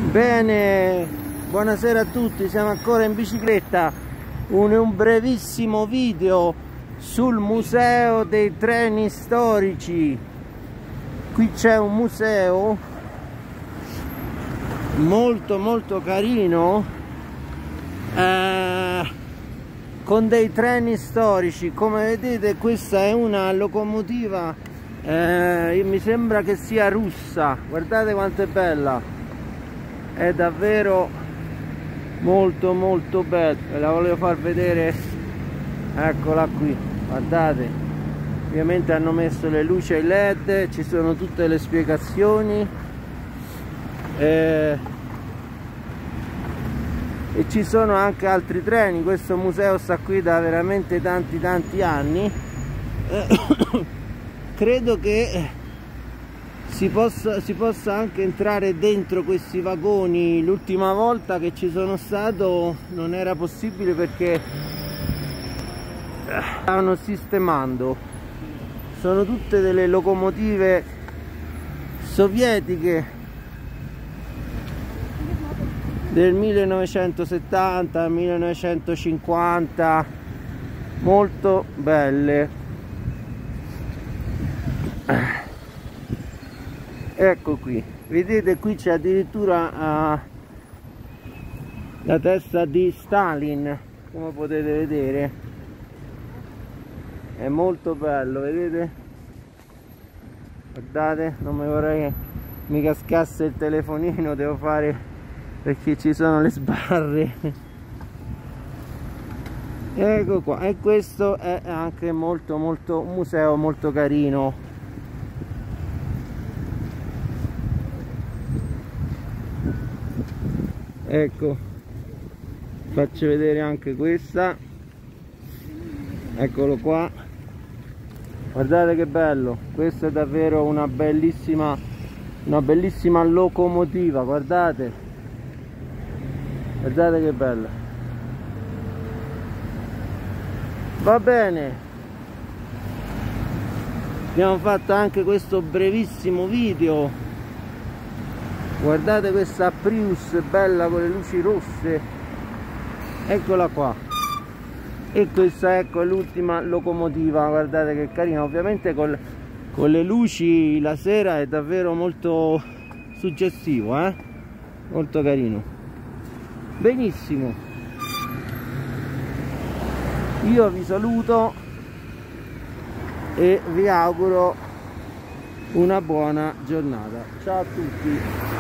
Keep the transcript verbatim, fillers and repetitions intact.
Bene, buonasera a tutti, siamo ancora in bicicletta. Un, un brevissimo video sul museo dei treni storici. Qui c'è un museo molto molto carino eh, con dei treni storici. Come vedete, questa è una locomotiva, eh, mi sembra che sia russa. Guardate quanto è bella, è davvero molto molto bella. Ve la volevo far vedere, eccola qui, guardate. Ovviamente hanno messo le luci ai led, ci sono tutte le spiegazioni eh, e ci sono anche altri treni. Questo museo sta qui da veramente tanti tanti anni. eh, credo che Si possa, si possa anche entrare dentro questi vagoni. L'ultima volta che ci sono stato non era possibile perché stavano sistemando. Sono tutte delle locomotive sovietiche del millenovecentosettanta millenovecentocinquanta, molto belle. Ecco qui, vedete, qui c'è addirittura uh, la testa di Stalin, come potete vedere. È molto bello, vedete? Guardate, non mi vorrei che mi cascasse il telefonino, devo fare perché ci sono le sbarre. Ecco qua, e questo è anche molto molto un museo molto carino. Ecco, faccio vedere anche questa, eccolo qua, guardate che bello. Questo è davvero una bellissima una bellissima locomotiva, guardate, guardate che bella. Va bene, abbiamo fatto anche questo brevissimo video. Guardate questa Prius bella con le luci rosse, eccola qua. E questa, ecco, è l'ultima locomotiva, guardate che carina. Ovviamente col, con le luci la sera è davvero molto suggestivo, eh? Molto carino. Benissimo, io vi saluto e vi auguro una buona giornata. Ciao a tutti.